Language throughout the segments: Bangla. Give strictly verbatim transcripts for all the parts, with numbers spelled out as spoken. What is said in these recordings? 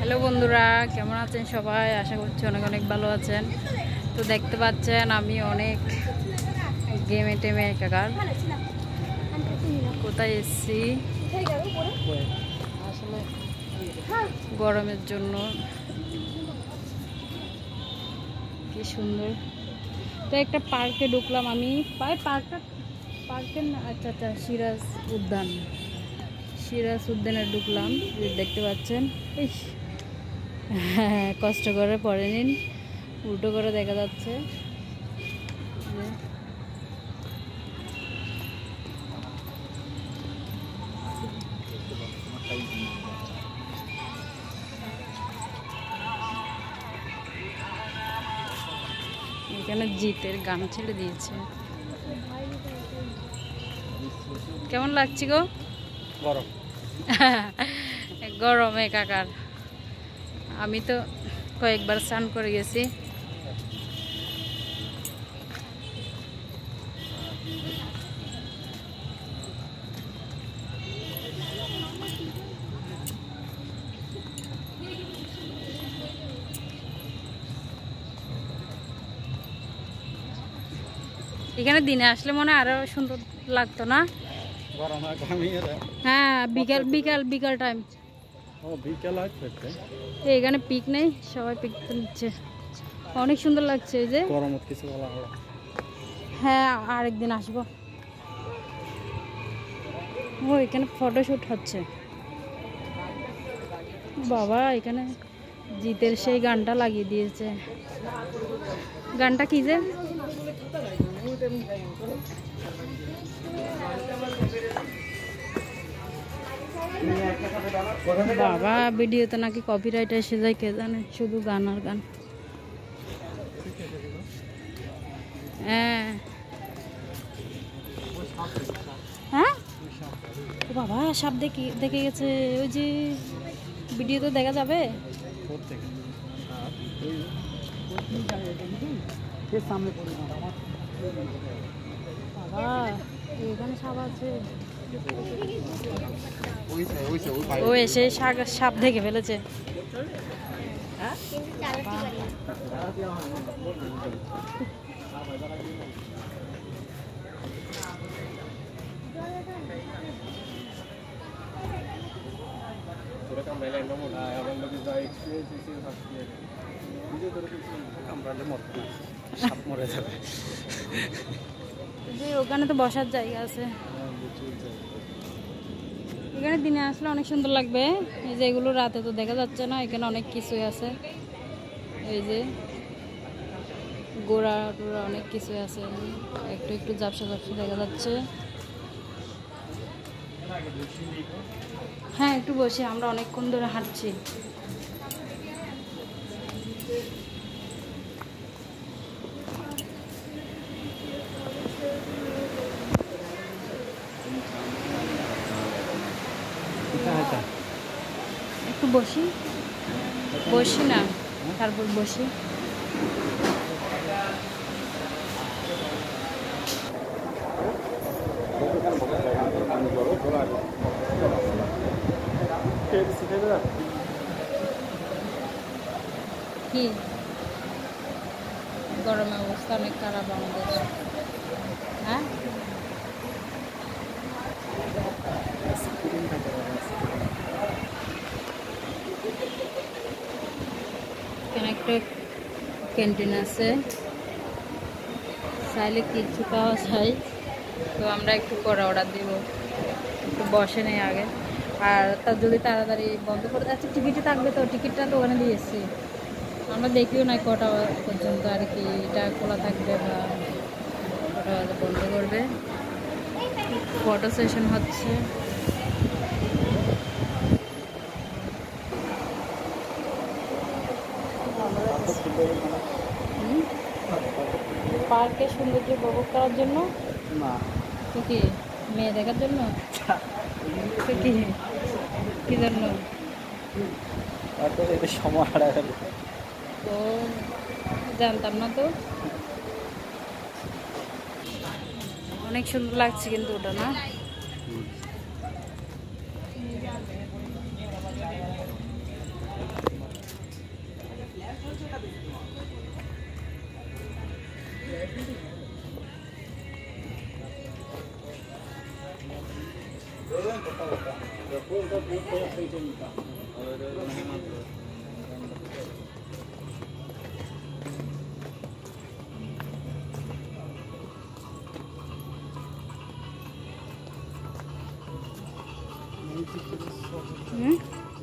হ্যালো বন্ধুরা, কেমন আছেন সবাই? আশা করছি অনেক অনেক ভালো আছেন। তো দেখতে পাচ্ছেন আমি অনেক গেমে টেমে একাকার। কোথায় এসছি আসলে গরমের জন্য, কি সুন্দর। তো একটা পার্কে ঢুকলাম আমি। পার্কটা পার্কের না, আচ্ছা আচ্ছা সিরাজ উদ্যান, সিরাজ উদ্যানে ঢুকলাম। দেখতে পাচ্ছেন, ইস হ্যাঁ, কষ্ট করে পরে নিন, উল্টো করে দেখা যাচ্ছে। এখানে জিতের গান ছেড়ে দিয়েছে। কেমন লাগছে গো? গরম গরমে কাকার। আমি তো কয়েকবার স্নান করে গেছি। এখানে দিনে আসলে মনে আরো সুন্দর লাগতো না? হ্যাঁ, বিকাল বিকাল বিকাল টাইম। এখানে পিক নেই, সবাই পিক নিচ্ছে, অনেক সুন্দর লাগছে। এই যে হ্যাঁ, আরেকদিন আসবো। ও এখানে ফটোশুট হচ্ছে। বাবা, এখানে জিতের সেই গানটা লাগিয়ে দিয়েছে। গানটা কি যে বাবা, ভিডিওতে নাকি কপিরাইট এসে যায়, কে জানে। শুধু গান আর গান। হ্যাঁ হ্যাঁ, ও বাবা, সাপ দেখে দেখে গেছে। ওই যে ভিডিওতে দেখা যাবে। বাবা, এখানে সাপ আছে। ও এসে সাপ দেখে ফেলেছে। ওখানে তো বসার জায়গা আছে। এখানে দিনে আসলে অনেক সুন্দর লাগবে। এই যে এগুলো রাতে তো দেখা যাচ্ছে না। এখানে অনেক কিছুই আছে। এই যে গোড়া টোড়া অনেক কিছুই আছে। একটু একটু ঝাপসা ঝাপসা দেখা যাচ্ছে। হ্যাঁ, একটু বসে, আমরা অনেকক্ষণ ধরে হাঁটছি। একটু বসি বসি না, তারপর বসি। কি গরমের অবস্থা অনেক খারাপ আমাদের। হ্যাঁ, এখানে একটা ক্যান্টিন আছে, চাইলে কিছু পাওয়া যায়। তো আমরা একটু পরে অর্ডার দিব, একটু বসে নেই আগে। আর তার যদি তাড়াতাড়ি বন্ধ করে যাচ্ছে, টিকিটই থাকবে তো, টিকিটটা তো ওখানে দিয়েছি। আমরা দেখিও না কটা পর্যন্ত আর কি এটা খোলা থাকবে বা কটা বাজে বন্ধ করবে। ফটো সেশন হচ্ছে। পার্কে সৌন্দর্য উপভোগ করার জন্য না, তো কি মেয়ে দেখার জন্য? তো কি কি জন্য? তো জানতাম না তো। অনেক সুন্দর লাগছে কিন্তু ওটা, না? হুম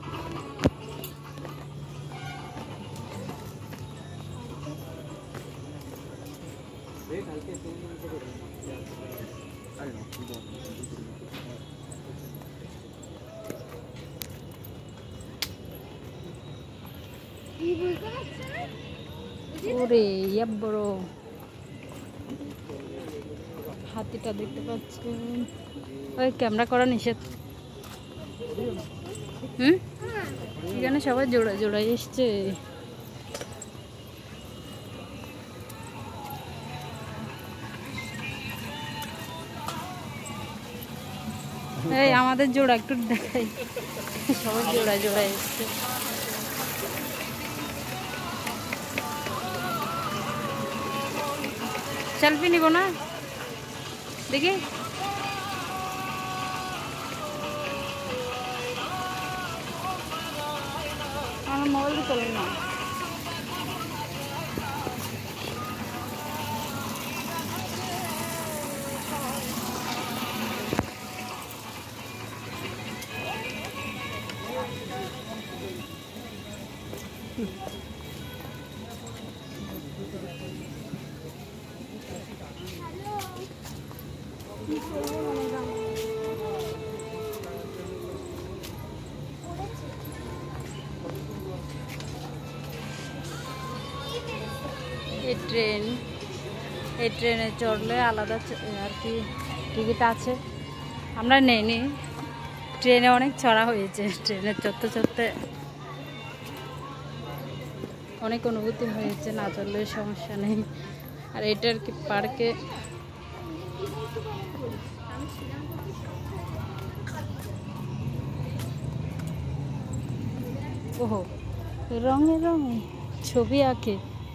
ওরে ইয়া বড় হাতিটা দেখতে পাচ্ছেন। ওই ক্যামেরা করা নিষেধ। হুম এখানে সবাই জোড়া জোড়াই এসছে। এই আমাদের জোড়া একটু দেখাই, সবাই জোড়া জোড়া এসছে। সেলফি নিব না দেখি। আমার মোবাইল চলে না। এই ট্রেন এই ট্রেনে চড়লে আলাদা আর কি টিকিট আছে, আমরা নেইনি। ট্রেনে অনেক চড়া হয়েছে, ট্রেনে চড়তে চড়তে অনেক অনুভূতি হয়েছে, না চললে সমস্যা নেই। আর এটা আর কি পার্কে ওহো রঙে রঙে ছবি আঁকে।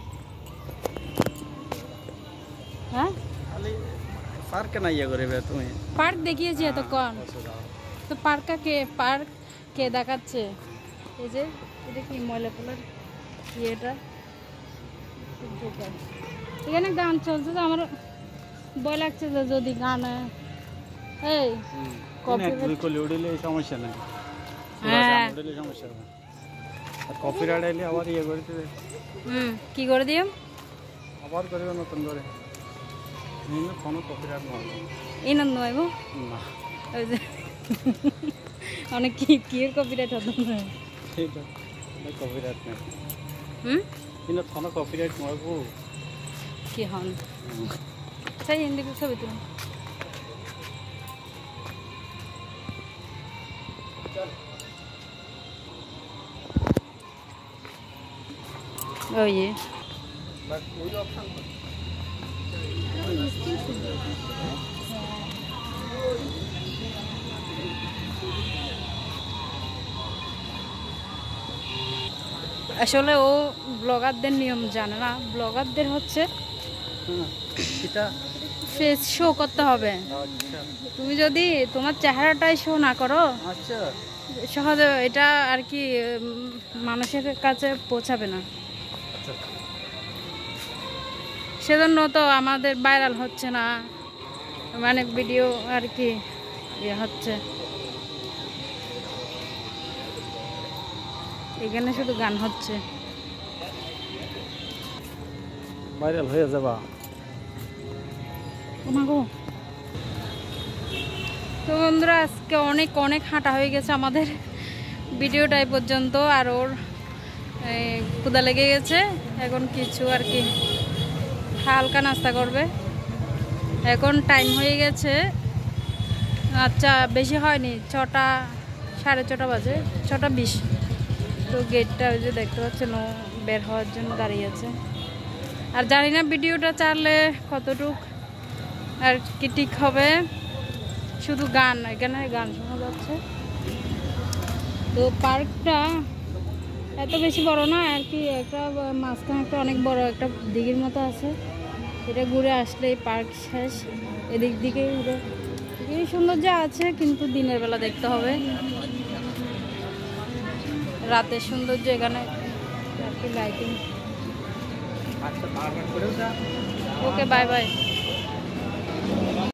হ্যাঁ পার্ক না ইয়ে করবে তুমি? পার্ক দেখিয়েছি এতক্ষণ তো। পার্কটা কে পার্ক কে দেখাচ্ছে? এই যে এটা কি ময়লা ফেলার ইয়েটা, এখানে গান চলছে তো আমার ভয় লাগছে যে যদি গান এই কপিরাইট সমস্যা নাই। হ্যাঁ সমস্যা নেই, কপিরাইট আইলে আবার ইয়ে করে দিবে। হুম কি করে দিও? আবার করবে নতুন করে। নিলে কোনো কপিরাইট নয়। এই নন্দ আইব না ওই যে অনেক কি কি এর কপিরাইট হতো না। এটা কপিরাইট নাই। হুম কিন্তু কোনো কপিরাইট নয় গো। কি হন তাই হিন্দি ছবি তুলুন। ওই ওই অপশন আসলে ও ব্লগারদের নিয়ম জানে না। ব্লগারদের হচ্ছে ফেস শো করতে হবে। তুমি যদি তোমার চেহারাটাই শো না করো সহজে এটা আর কি মানুষের কাছে পৌঁছাবে না। সেজন্য তো আমাদের ভাইরাল হচ্ছে না, মানে ভিডিও আর কি ইয়ে হচ্ছে। এখানে শুধু গান হচ্ছে, ভাইরাল হয়ে যাবা। তো বন্ধুরা আজকে অনেক অনেক হাঁটা হয়ে গেছে আমাদের, ভিডিওটা এই পর্যন্ত। আর ওর ক্ষুধা লেগে গেছে, এখন কিছু আর কি হালকা নাস্তা করবে। এখন টাইম হয়ে গেছে, আচ্ছা বেশি হয়নি, ছটা সাড়ে ছটা বাজে, ছটা বিশ। তো গেটটা ওই যে দেখতে পাচ্ছেন ও বের হওয়ার জন্য দাঁড়িয়ে আছে। আর জানি না ভিডিওটা চাললে কতটুক আর কি ঠিক হবে, শুধু গান, এখানে গান শোনা যাচ্ছে। তো পার্কটা এত বেশি বড় না আর কি, একটা মাঝখানে একটা অনেক বড় একটা দিঘির মতো আছে, এটা ঘুরে আসলে পার্ক শেষ। এদিক দিকে ঘুরে সৌন্দর্য আছে, কিন্তু দিনের বেলা দেখতে হবে। রাতের সৌন্দর্য এখানে আর কি লাইটিং। আচ্ছা বারবার করেও যা ওকে বাই বাই।